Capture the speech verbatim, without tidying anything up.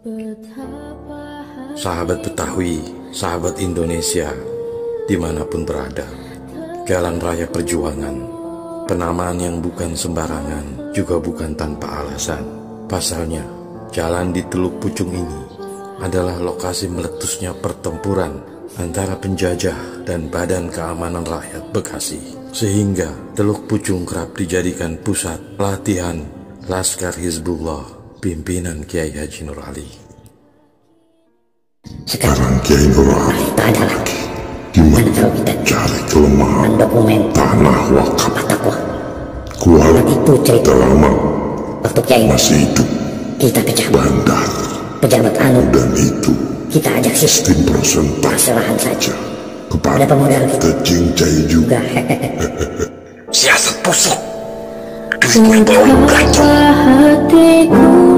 Sahabat Betawi, sahabat Indonesia, dimanapun berada, jalan raya perjuangan, penamaan yang bukan sembarangan, juga bukan tanpa alasan. Pasalnya, jalan di Teluk Pucung ini adalah lokasi meletusnya pertempuran antara penjajah dan Badan Keamanan Rakyat Bekasi, sehingga Teluk Pucung kerap dijadikan pusat latihan Laskar Hizbullah pimpinan Kiai Haji Nur Ali. Sekarang Kiai Nur Ali tak ada lagi. Gimana kalau kita cari kelemahan dokumen tanah wakaf takwa? Kuat itu cerita lama. Waktu Kiai masih hidup, kita pecah bandar, pejabat anu, dan itu kita ajak sistem persentase saja kepada pemodal kita cincai juga. Siasat pusing, duitnya bawa gacor.